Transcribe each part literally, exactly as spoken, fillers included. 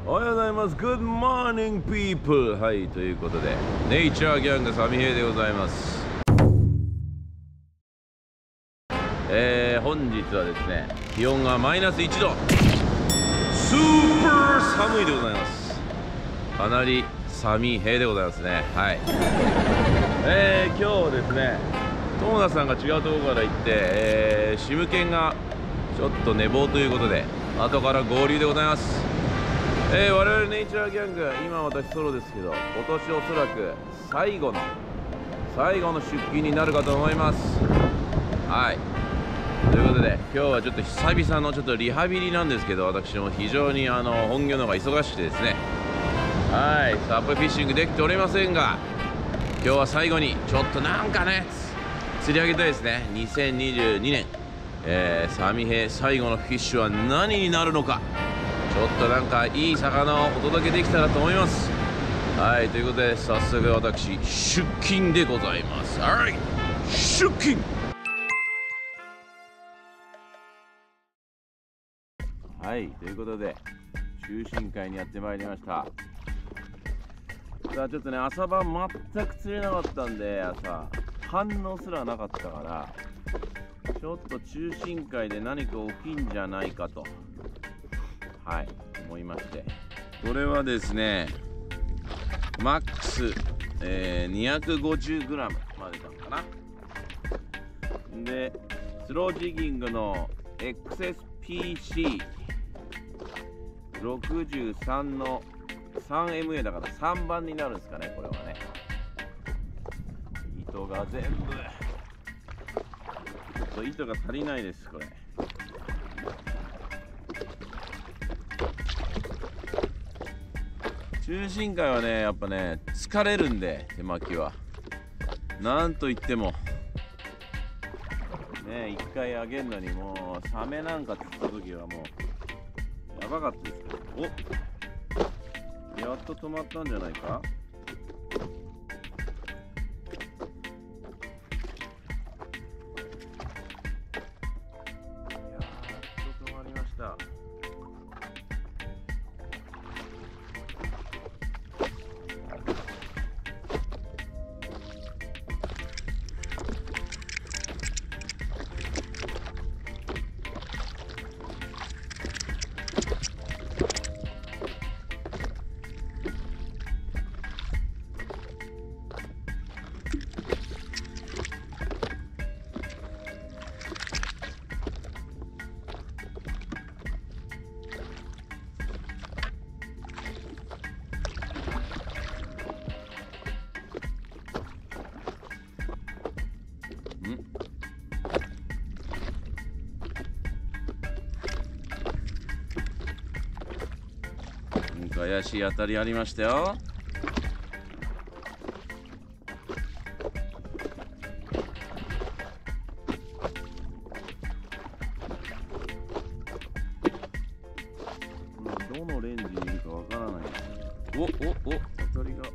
おはようございます。Good morning, people! はい、ということで、ネイチャーギャングサミヘイでございます。えー、本日はですね、気温がマイナスいちど。スーパー寒いでございます。かなりサミヘイでございますね。はい。えー、今日はですね、友田さんが違うところから行って、えー、シムケンがちょっと寝坊ということで、後から合流でございます。えー、我々ネイチャーギャング、今私ソロですけど、今年おそらく最後の最後の出勤になるかと思います。はい、ということで今日はちょっと久々のちょっとリハビリなんですけど、私も非常にあの本業の方が忙しくてですね、はい、サップフィッシングできておりませんが、今日は最後にちょっとなんかね釣り上げたいですね。にせんにじゅうにねん、えー、サミヘイ最後のフィッシュは何になるのか、ちょっとなんかいい魚をお届けできたらと思います。はい、ということで早速私出勤でございます。はい、出勤。はい、ということで中心街にやってまいりました。さあちょっとね、朝晩全く釣れなかったんで、朝反応すらなかったから、ちょっと中心街で何か起きんじゃないかと、はい、思いまして、これはですね、マックス、えー、にひゃくごじゅうグラム まで出たのかな。で、スロージギングの エックスエスピーシーろくじゅうさん の スリーエムエー だからさんばんになるんですかね、これはね。糸が全部、ちょっと糸が足りないです、これ。中心街はね、やっぱね、疲れるんで、手巻きは。なんといっても、ね、一回あげるのに、もう、サメなんか釣った時はもう、やばかったですけど。お、やっと止まったんじゃないか。やっと止まりました。なんか怪しい当たりありましたよ。どのレンジにいるかわからない。おおお、当たりが。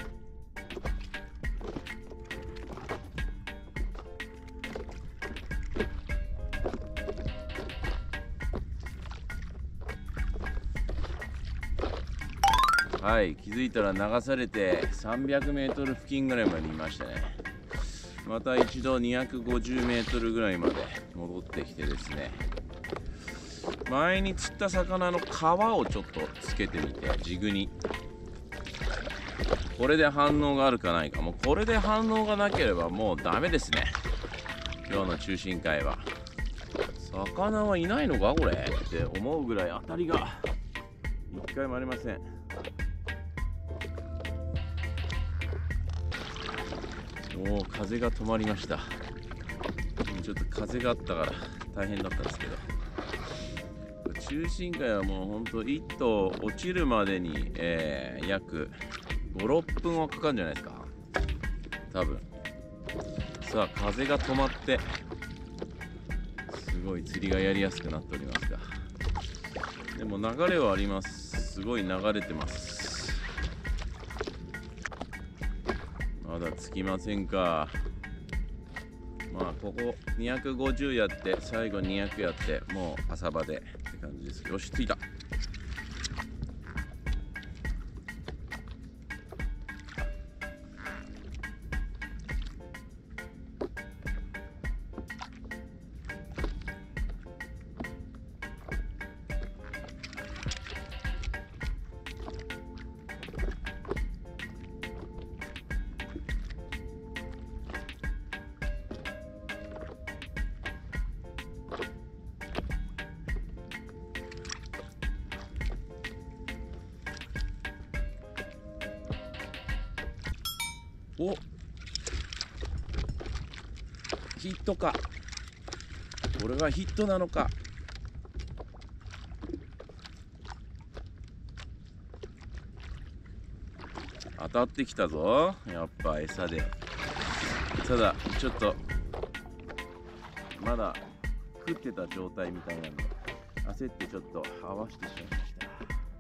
はい、気づいたら流されてさんびゃくメートル付近ぐらいまでいましたね。また一度にひゃくごじゅうメートルぐらいまで戻ってきてですね、前に釣った魚の皮をちょっとつけてみて、ジグにこれで反応があるかないか。もうこれで反応がなければもうダメですね、今日の中心会は。魚はいないのかこれって思うぐらい当たりが一回もありません。もう風が止まりました。ちょっと風があったから大変だったんですけど、中心街はもうほんといっ頭落ちるまでに、えー、約ご、ろっぷんはかかるんじゃないですか、多分。さあ風が止まって、すごい釣りがやりやすくなっておりますが、でも流れはあります。すごい流れてます。まだつきませんか。まあここにひゃくごじゅうやって最後にひゃくやって、もう朝場でって感じです。よし、着いた。 お、ヒットか。これはヒットなのか。当たってきたぞ、やっぱ餌で。ただちょっとまだ食ってた状態みたいなんで、焦ってちょっと合わせてしまいました。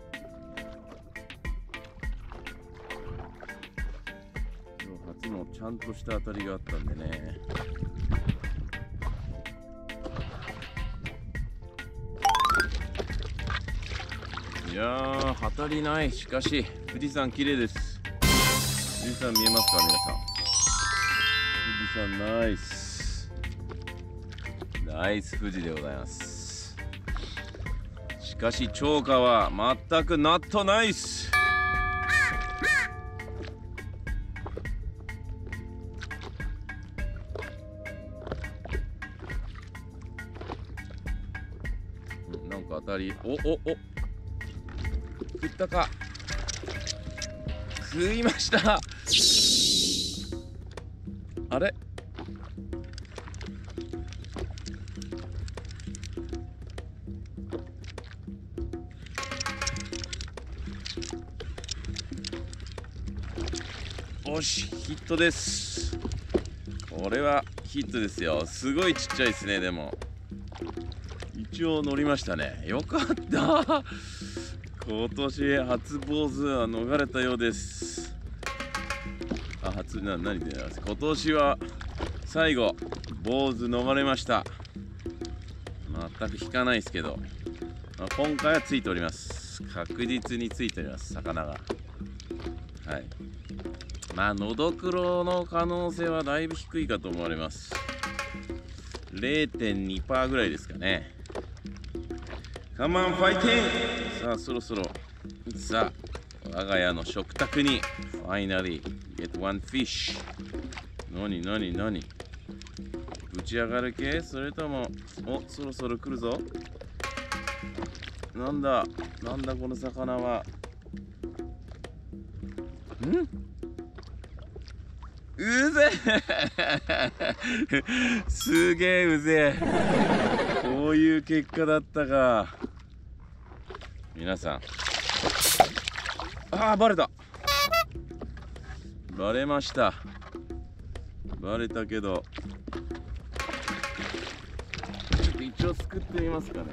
今日初のちゃんとした当たりがあったんでね。いやー、当たりない。しかし富士山綺麗です。富士山見えますか皆さん。富士山ナイスナイス富士でございます。しかし釣果は全くナットナイス。なんか当たり、おおお、食ったか。食いました。あれ、よし、ヒットです。これはヒットですよ。すごいちっちゃいですね。でも一応乗りましたね。よかった今年初坊主は逃れたようです。あ、初な何でやります。今年は最後坊主逃れました。全く引かないですけど、まあ、今回はついております。確実についております、魚が。はい。まあノドクロの可能性はだいぶ低いかと思われます。 れいてんにパーセント ぐらいですかね。カモンファイティング。さあそろそろ、さあ我が家の食卓にファイナリー get one fish。 何何何、ぶち上がる系、それともおそろそろ来るぞ。なんだなんだこの魚は。んうぜすげえうぜえ。こういう結果だったか。皆さん、ああバレた。バレました。バレたけどちょっと一応すくってみますかね。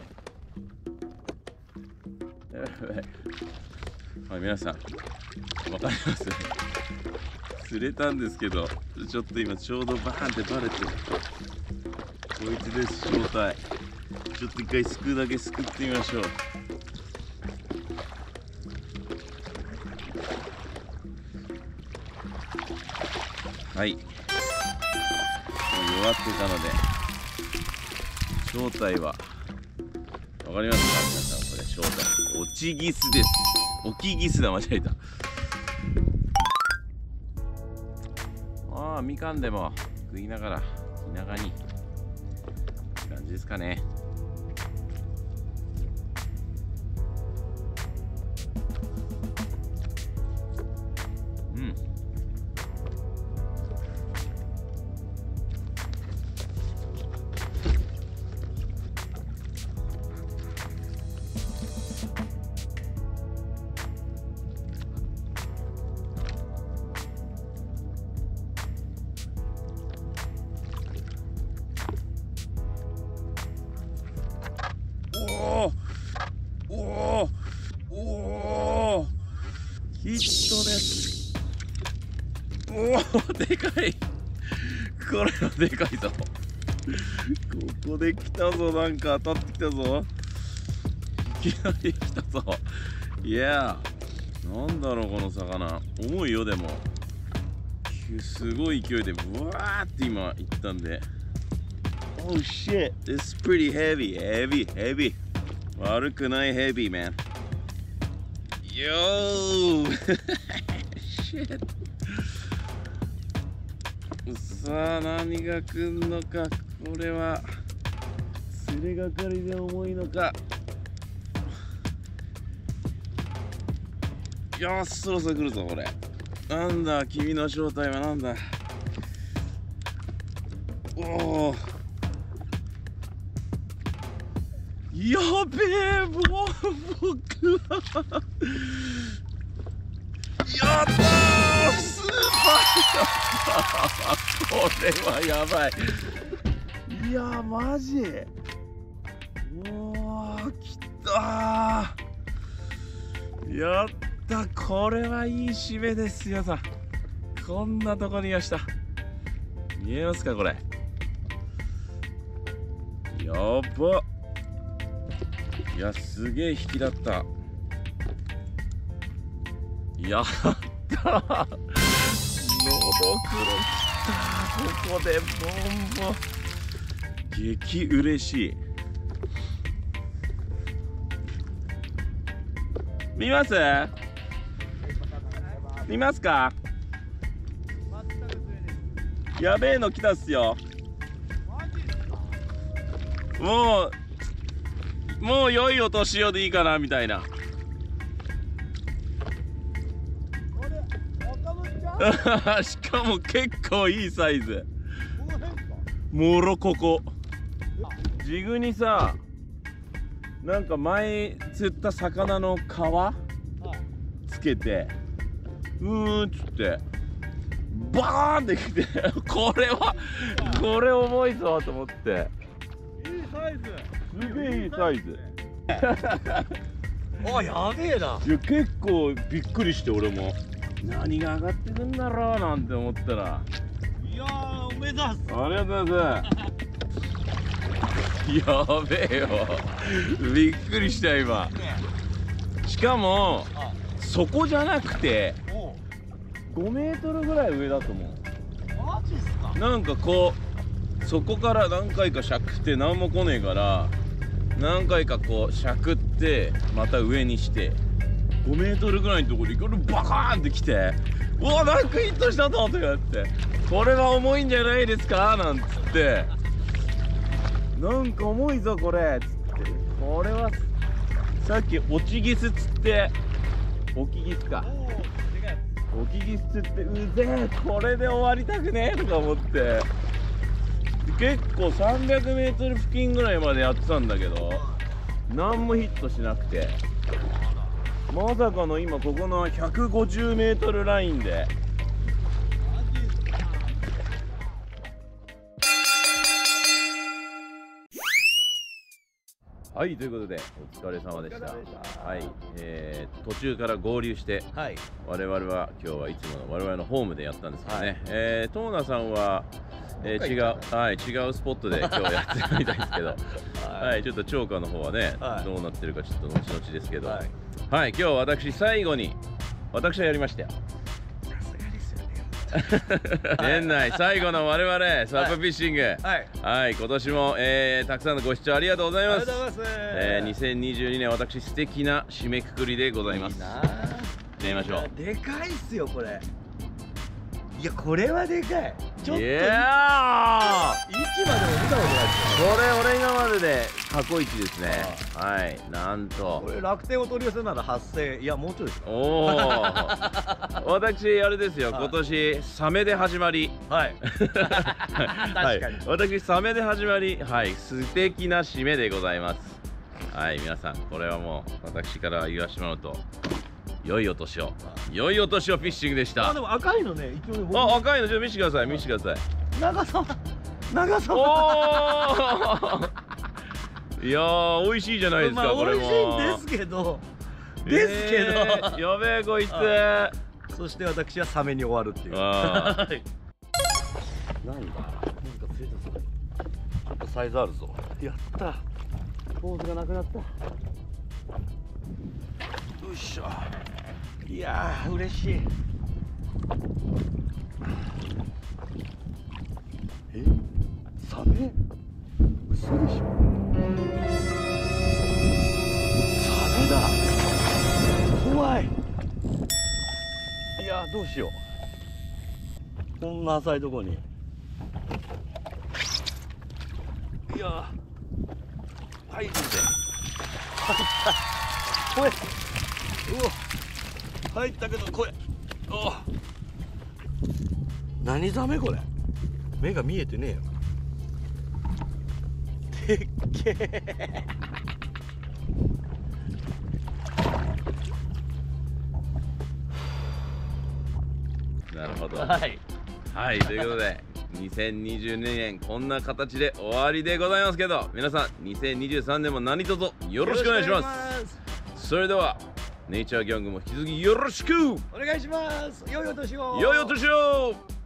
はい、皆さんわかります？釣れたんですけど、ちょっと今ちょうどバーンってバレてる。こいつです、正体。ちょっと一回すくうだけすくってみましょう。はい、もう弱ってたので、正体はわかりますか皆さん。これ正体、オチギスです。オキギスだ、間違えた。ああ、みかんでも食いながら気長にって感じですかね。うん、おおおお、ヒットです。おお、でかい。これはでかいぞ。ここで来たぞ。なんか当たってきたぞ。いきなり来たぞ。いやー、なんだろうこの魚。重いよ。でもすごい勢いでブワーって今行ったんで。Oh shit, it's pretty heavy, heavy, heavy. 悪くないヘビー、man. Yo! Shit. さあ、何が来んのか。これは釣れがかりで重いのか。よし、そろそろ来るぞこれ。 なんだ君の正体はなんだ。おお、やべえ、もう僕はやったー、スーパーこれはやばい。いやマジ、おーきたー、やった、これはいい締めですよさ。こんなとこにいました。見えますかこれ、やばっ。いやすげえ引きだった。やったー、のどくろきたー、ここでボンボン、激嬉しい。見ます見ますか。やべえの来たっすよ。もうもう良いお年をでいいかなみたいな。しかも結構いいサイズ。もろここジグにさ、なんか前釣った魚の皮つけて、うーんっつってバーンってきてこれはこれ重いぞと思って、 いいサイズ、 すげえいいサイズあ、やべえな。 いや結構びっくりして、俺も何が上がってくんだろうなんて思ったら、 いやー、目指す。 ありがとうございますやべえよ、びっくりした今。しかもそこじゃなくてごメートルぐらい上だと思う。 マジっすか。 なんかこうそこから何回かしゃくって何も来ねえから、何回かこうしゃくってまた上にしてごメートルぐらいのところでこれバカーンって来て、うわなんかヒットしたぞとかって、これは重いんじゃないですかなんつって、なんか重いぞこれっつって、これはさっき落ちギスっつって、置きギスか、置きギスっつって、うぜえこれで終わりたくねえとか思って、結構さんびゃくメートル付近ぐらいまでやってたんだけど何もヒットしなくて、まさかの今ここのひゃくごじゅうメートルラインで。はい、ということでお疲れ様でした。はい、えー、途中から合流して、はい、我々は今日はいつもの我々のホームでやったんですけどね、はい、えー、トーナさんは、えー、違う、はい、違うスポットで今日やってるみたいですけど、はい、はい、ちょっと釣果の方はね、はい、どうなってるかちょっと後々ですけど、はい、はい、今日私最後に私はやりましたよ。年内最後の我々サープフィッシング、はいはいはい、今年も、えー、たくさんのご視聴ありがとうございます。えー、にせんにじゅうにねん私素敵な締めくくりでございます。いいな、寝みましょう。でかいっすよこれ。いやこれはでかい。ちょっといやー、市場でも見たことないですよ。これ俺今までで過去一ですね。はい、なんとこれ楽天お取り寄せならはっせんえん、いやもうちょいですか。おお私あれですよ、今年サメで始まり、はい確かに私サメで始まり、はい、素敵な締めでございます。はい、皆さんこれはもう私から言わせてもらうと、良いお年を、良いお年をフィッシングでした。あ、でも赤いのね、一応あ、赤いのちょっと見せてください、見せてください。長さ長さおーいやー、美味しいじゃないですか、これも。美味しいんですけどですけど、やべえこいつ。そして私はサメに終わるっていう。なんだ、なんか釣れたぞ。ちょっとサイズあるぞ。やった、ポーズがなくなった。よいしょ。いやー嬉しい。え、サメ？嘘でしょ。サメだ。怖い。いやーどうしよう。こんな浅いとこに。いやー、はい、入った。これ。うわ。入ったけどこれ、お何ザメこれ。目が見えてねえよ。でっけえ。 なるほど。 はいはい、ということでにせんにじゅうにねんこんな形で終わりでございますけど、皆さんにせんにじゅうさんねんも何卒よろしくお願いします。それではネイチャーギャングも引き続きよろしくお願いします。良いお年を。 良いお年を。